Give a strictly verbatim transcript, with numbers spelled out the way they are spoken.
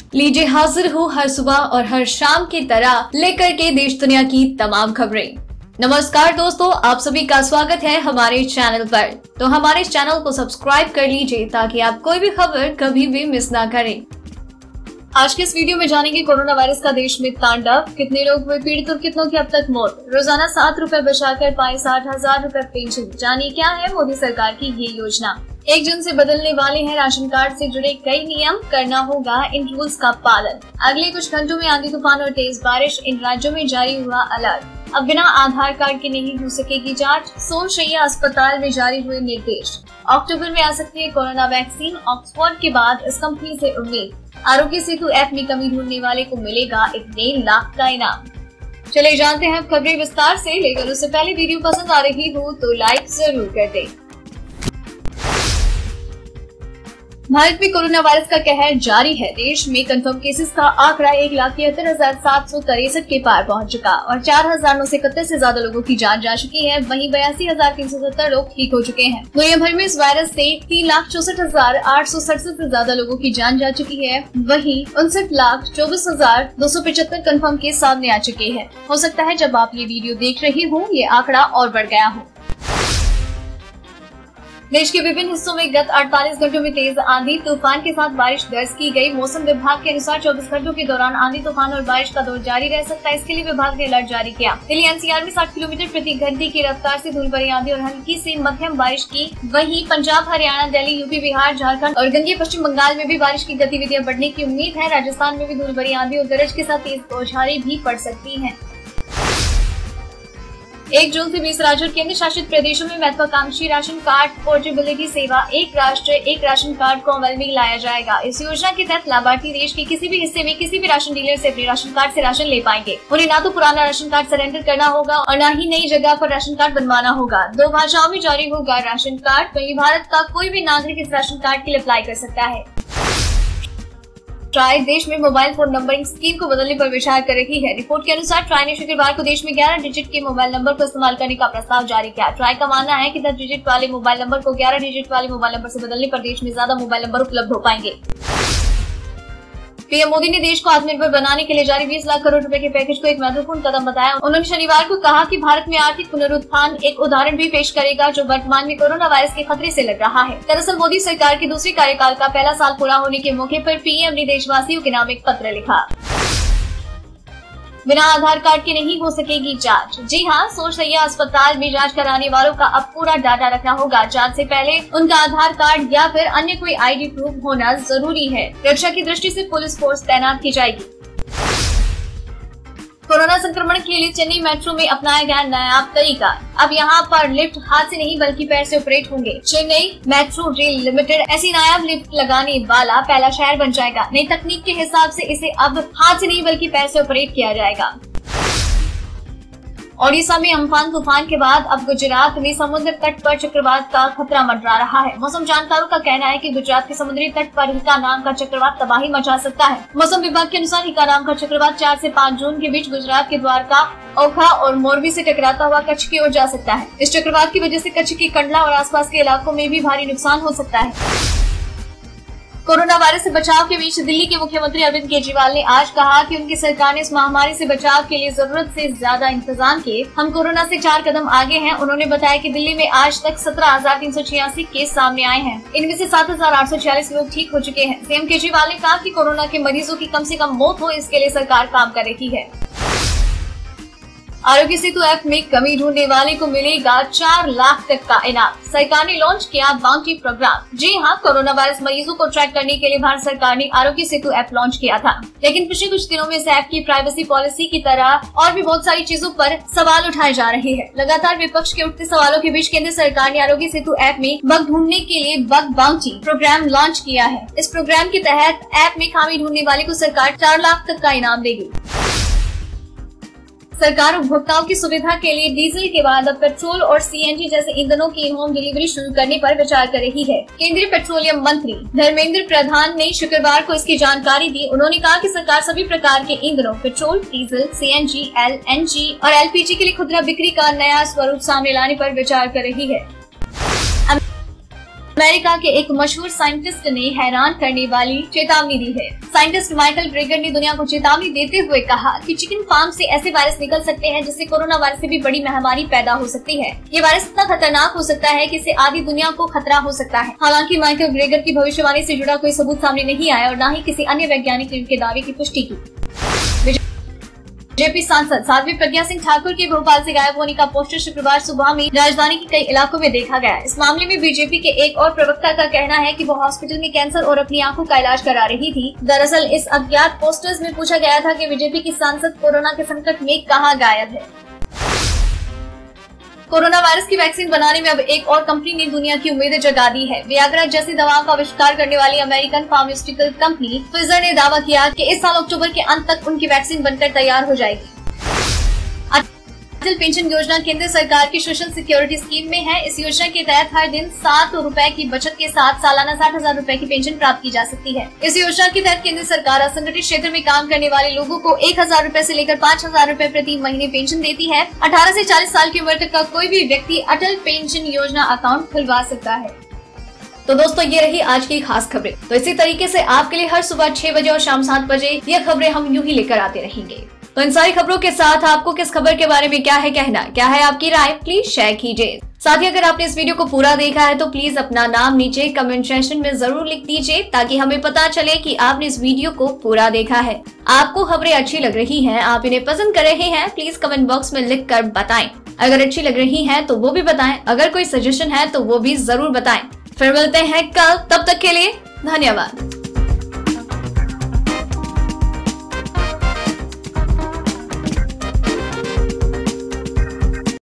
लीजिए हाजिर हूँ हर सुबह और हर शाम की तरह लेकर के देश दुनिया की तमाम खबरें। नमस्कार दोस्तों, आप सभी का स्वागत है हमारे चैनल पर। तो हमारे चैनल को सब्सक्राइब कर लीजिए ताकि आप कोई भी खबर कभी भी मिस ना करें। आज के इस वीडियो में जानेंगे कोरोना वायरस का देश में तांडव, कितने लोग हुए पीड़ित और कितनों की अब तक मौत, रोजाना सात रुपए बचाकर पाए साठ हजार रुपए पेंशन। जानिए क्या है मोदी सरकार की ये योजना। एक जून से बदलने वाले हैं राशन कार्ड से जुड़े कई नियम, करना होगा इन रूल्स का पालन। अगले कुछ घंटों में आंधी तूफान और तेज बारिश, इन राज्यों में जारी हुआ अलर्ट। अब बिना आधार कार्ड के नहीं हो सकेगी जांच, सोल शैय्या अस्पताल में जारी हुए निर्देश। अक्टूबर में आ सकती है कोरोना वैक्सीन, ऑक्सफोर्ड के बाद इस कंपनी से उम्मीद। आरोग्य सेतु ऐप में कमी ढूंढने वाले को मिलेगा एक डेढ़ लाख का इनाम। चले जानते हैं अब खबरें विस्तार से, लेकिन उससे पहले वीडियो पसंद आ रही हो तो लाइक जरूर कर दें। भारत में कोरोना वायरस का कहर जारी है। देश में कंफर्म केसेस का आंकड़ा एक लाख तिहत्तर हजार सात सौ तिरसठ के पार पहुंच चुका और चार हजार नौ सौ इकहत्तर से ज्यादा लोगों की जान जा चुकी है। वहीं बयासी हजार तीन सौ सत्तर लोग ठीक हो चुके हैं। दुनिया भर में इस वायरस से तीन लाख चौसठ हजार आठ सौ सड़सठ से ज्यादा लोगों की जान जा चुकी है। वहीं उनसठ लाख चौबीस हजार दो सौ पिछहत्तर कन्फर्म केस सामने आ चुके हैं। हो सकता है जब आप ये वीडियो देख रहे हो ये आंकड़ा और बढ़ गया हो। देश के विभिन्न हिस्सों में गत अड़तालीस घंटों में तेज आंधी तूफान के साथ बारिश दर्ज की गई। मौसम विभाग के अनुसार चौबीस घंटों के दौरान आंधी तूफान और बारिश का दौर जारी रह सकता है। इसके लिए विभाग ने अलर्ट जारी किया। दिल्ली एनसीआर में साठ किलोमीटर प्रति घंटे की रफ्तार से धूल भरी आंधी और हल्की से मध्यम बारिश की। वहीं पंजाब, हरियाणा, दिल्ली, यूपी, बिहार, झारखंड और गंगे पश्चिम बंगाल में भी बारिश की गतिविधियां बढ़ने की उम्मीद है। राजस्थान में भी धूल भरी आंधी और गरज के साथ तेज बौछारें भी पड़ सकती है। एक जून से बीस राज्यों और केंद्र शासित प्रदेशों में महत्वाकांक्षी राशन कार्ड पोर्टेबिलिटी सेवा एक राष्ट्र एक राशन कार्ड को अमल में लाया जाएगा। इस योजना के तहत लाभार्थी देश के किसी भी हिस्से में किसी भी राशन डीलर से अपने राशन कार्ड से राशन ले पाएंगे। उन्हें ना तो पुराना राशन कार्ड सरेंडर करना होगा और न ही नई जगह पर राशन कार्ड बनवाना होगा। दो भाषाओं में जारी होगा राशन कार्ड। वहीं भारत का कोई भी नागरिक इस राशन कार्ड के लिए अप्लाई कर सकता है। ट्राई देश में मोबाइल फोन नंबरिंग स्कीम को बदलने पर विचार कर रही है। रिपोर्ट के अनुसार ट्राई ने शुक्रवार को देश में ग्यारह डिजिट के मोबाइल नंबर को इस्तेमाल करने का प्रस्ताव जारी किया। ट्राई का मानना है कि दस डिजिट वाले मोबाइल नंबर को ग्यारह डिजिट वाले मोबाइल नंबर से बदलने पर देश में ज्यादा मोबाइल नंबर उपलब्ध हो पाएंगे। पीएम मोदी ने देश को आत्मनिर्भर बनाने के लिए जारी बीस लाख करोड़ रुपए के पैकेज को एक महत्वपूर्ण कदम बताया। उन्होंने शनिवार को कहा कि भारत में आर्थिक पुनरुत्थान एक उदाहरण भी पेश करेगा जो वर्तमान में कोरोना वायरस के खतरे से लड़ रहा है। दरअसल मोदी सरकार के दूसरे कार्यकाल का पहला साल पूरा होने के मौके पर पीएम ने देशवासियों के नाम एक पत्र लिखा। बिना आधार कार्ड के नहीं हो सकेगी जांच। जी हां, सोल शैय्या अस्पताल में जांच कराने वालों का अब पूरा डाटा रखना होगा। जांच से पहले उनका आधार कार्ड या फिर अन्य कोई आईडी प्रूफ होना जरूरी है। रक्षा की दृष्टि से पुलिस फोर्स तैनात की जाएगी। कोरोना संक्रमण के लिए चेन्नई मेट्रो में अपनाया गया नया तरीका। अब यहां पर लिफ्ट हाथ से नहीं बल्कि पैर से ऑपरेट होंगे। चेन्नई मेट्रो रेल लिमिटेड ऐसी नायाब लिफ्ट लगाने वाला पहला शहर बन जाएगा। नई तकनीक के हिसाब से इसे अब हाथ से नहीं बल्कि पैर से ऑपरेट किया जाएगा। ओडिशा में अम्फान तूफान के बाद अब गुजरात में समुद्र तट पर चक्रवात का खतरा मंडरा रहा है। मौसम जानकारों का कहना है कि गुजरात के समुद्री तट पर हिका नाम का चक्रवात तबाही मचा सकता है। मौसम विभाग के अनुसार हिका नाम का चक्रवात चार से पाँच जून के बीच गुजरात के द्वारका, ओखा और मोरबी से टकराता हुआ कच्छ की ओर जा सकता है। इस चक्रवात की वजह से कच्छ की कंडला और आसपास के इलाकों में भी भारी नुकसान हो सकता है। कोरोना वायरस से बचाव के बीच दिल्ली के मुख्यमंत्री अरविंद केजरीवाल ने आज कहा कि उनकी सरकार ने इस महामारी से बचाव के लिए जरूरत से ज्यादा इंतजाम किए। हम कोरोना से चार कदम आगे हैं। उन्होंने बताया कि दिल्ली में आज तक सत्रह हजार तीन सौ छियासी केस सामने आए हैं। इनमें से सात हजार आठ सौ छियालीस लोग ठीक हो चुके हैं। सीएम केजरीवाल ने कहा कि कोरोना के मरीजों की कम से कम मौत हो, इसके लिए सरकार काम कर रही है। आरोग्य सेतु ऐप में कमी ढूंढने वाले को मिलेगा चार लाख तक का इनाम। सरकार ने लॉन्च किया बाउंटी प्रोग्राम। जी हां, कोरोना वायरस मरीजों को ट्रैक करने के लिए भारत सरकार ने आरोग्य सेतु ऐप लॉन्च किया था। लेकिन पिछले कुछ दिनों में इस ऐप की प्राइवेसी पॉलिसी की तरह और भी बहुत सारी चीजों पर सवाल उठाए जा रहे हैं। लगातार विपक्ष के उठते सवालों के बीच केंद्र सरकार ने आरोग्य सेतु ऐप में बग ढूंढने के लिए बग बाउंटी प्रोग्राम लॉन्च किया है। इस प्रोग्राम के तहत ऐप में खामी ढूंढने वाले को सरकार चार लाख तक का इनाम देगी। सरकार उपभोक्ताओं की सुविधा के लिए डीजल के बाद अब पेट्रोल और सीएनजी जैसे ईंधनों की होम डिलीवरी शुरू करने पर विचार कर रही है। केंद्रीय पेट्रोलियम मंत्री धर्मेंद्र प्रधान ने शुक्रवार को इसकी जानकारी दी। उन्होंने कहा कि सरकार सभी प्रकार के ईंधनों पेट्रोल, डीजल, सीएनजी, एलएनजी और एलपीजी के लिए खुदरा बिक्री का नया स्वरूप सामने लाने पर विचार कर रही है। अमेरिका के एक मशहूर साइंटिस्ट ने हैरान करने वाली चेतावनी दी है। साइंटिस्ट माइकल ग्रेगर ने दुनिया को चेतावनी देते हुए कहा कि चिकन फार्म से ऐसे वायरस निकल सकते हैं जिससे कोरोना वायरस से भी बड़ी महामारी पैदा हो सकती है। ये वायरस इतना खतरनाक हो सकता है कि इससे आधी दुनिया को खतरा हो सकता है। हालांकि माइकल ग्रेगर की भविष्यवाणी से जुड़ा कोई सबूत सामने नहीं आया और न ही किसी अन्य वैज्ञानिक ने उनके दावे की पुष्टि की। बीजेपी सांसद साध्वी प्रज्ञा सिंह ठाकुर के भोपाल से गायब होने का पोस्टर शुक्रवार सुबह में राजधानी के कई इलाकों में देखा गया। इस मामले में बीजेपी के एक और प्रवक्ता का कहना है कि वो हॉस्पिटल में कैंसर और अपनी आंखों का इलाज करा रही थी। दरअसल इस अज्ञात पोस्टर्स में पूछा गया था कि बीजेपी की सांसद कोरोना के संकट में कहां गायब है। कोरोना वायरस की वैक्सीन बनाने में अब एक और कंपनी ने दुनिया की उम्मीदें जगा दी है। वियाग्रा जैसी दवाओं का आविष्कार करने वाली अमेरिकन फार्मास्यूटिकल कंपनी फाइजर ने दावा किया कि इस साल अक्टूबर के अंत तक उनकी वैक्सीन बनकर तैयार हो जाएगी। अटल पेंशन योजना केंद्र सरकार की सोशल सिक्योरिटी स्कीम में है। इस योजना के तहत हर दिन सात रुपए की बचत के साथ सालाना साठ हजार रूपए की पेंशन प्राप्त की जा सकती है। इस योजना के तहत केंद्र सरकार असंगठित क्षेत्र में काम करने वाले लोगों को एक हजार रूपए से लेकर पाँच हजार रूपए प्रति महीने पेंशन देती है। अठारह से चालीस साल की उम्र तक का कोई भी व्यक्ति अटल पेंशन योजना अकाउंट खुलवा सकता है। तो दोस्तों, ये रही आज की खास खबरें। तो इसी तरीके से आपके लिए हर सुबह छह बजे और शाम सात बजे ये खबरें हम यूं ही लेकर आते रहेंगे। तो इन सारी खबरों के साथ आपको किस खबर के बारे में क्या है कहना, क्या है आपकी राय, प्लीज शेयर कीजिए। साथ ही अगर आपने इस वीडियो को पूरा देखा है तो प्लीज अपना नाम नीचे कमेंट सेक्शन में जरूर लिख दीजिए ताकि हमें पता चले कि आपने इस वीडियो को पूरा देखा है। आपको खबरें अच्छी लग रही हैं, आप इन्हें पसंद कर रहे हैं, प्लीज कमेंट बॉक्स में लिख कर बताएं। अगर अच्छी लग रही है तो वो भी बताएं, अगर कोई सजेशन है तो वो भी जरूर बताएं। फिर मिलते हैं कल, तब तक के लिए धन्यवाद।